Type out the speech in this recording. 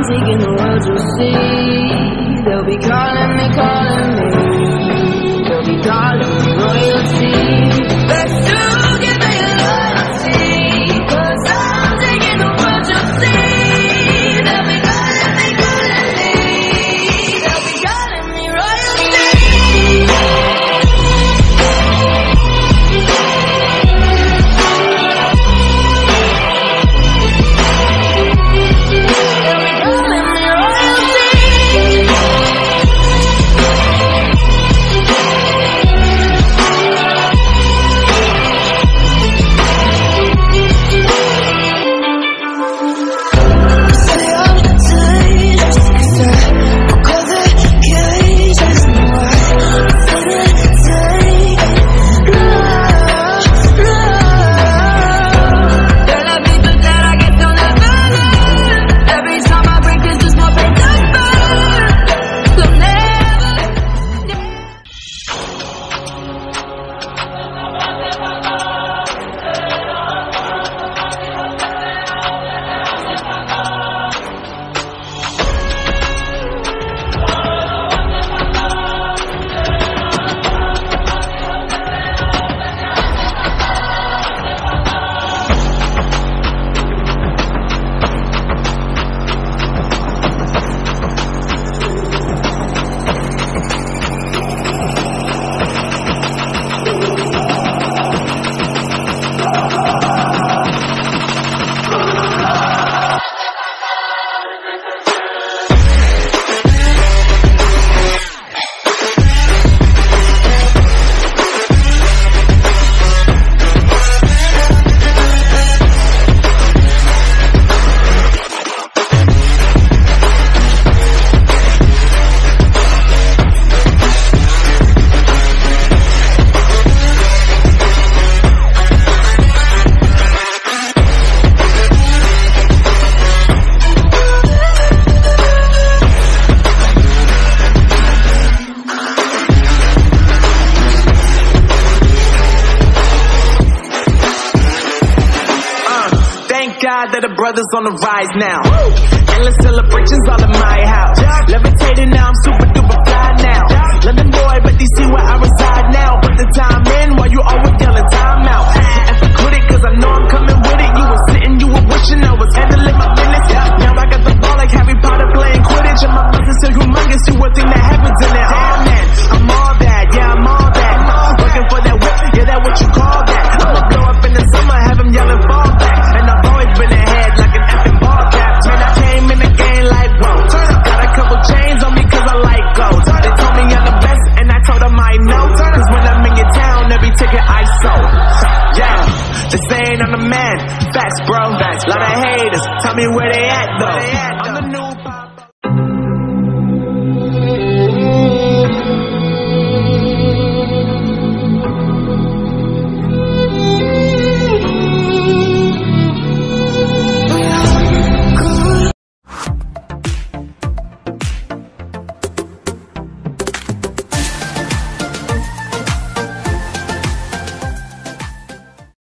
taking the world, you'll see. They'll be calling me, calling me. They'll be calling me royalty. Let's still give me loyalty, 'cause I'm taking the world, you'll see. They'll be calling me, calling me. They'll be calling me royalty. God that the brothers on the rise now. Endless celebrations all in my house. Levitating now, I'm super duper fly now. London boy, but they see where I reside now. Put the time in while you always yelling time out. And for quit it, 'cause I know I'm coming with it. You were sitting, you were wishing I was handling my business. Now I got the ball like Harry Potter playing Quidditch. And my business is humongous, you would think that happens in it. Oh man, I'm all that, yeah, I'm all that. Working for that whip, yeah, that what you call that. I'ma blow up in the summer, have them yelling fall back. And I've always been ahead like an effing ball cap. Man, I came in the game like, whoa. Got a couple chains on me 'cause I like gold. They told me I'm the best and I told them I know. 'Cause when I'm in your town, every ticket I sold. Yeah, they saying I'm the man. Facts, bro. Lot of haters, tell me where they at though.